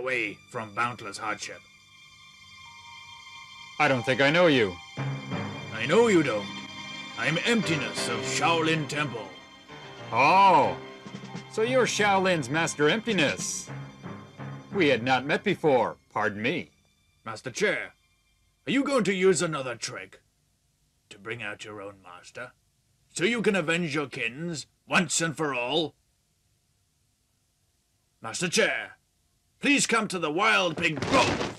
away from boundless hardship. I don't think I know you. I know you don't. I'm Emptiness of Shaolin Temple. Oh, so you're Shaolin's Master Emptiness. We had not met before, pardon me. Master Chair, are you going to use another trick to bring out your own master, so you can avenge your kins once and for all? Master Chair, please come to the Wild Pig Grove.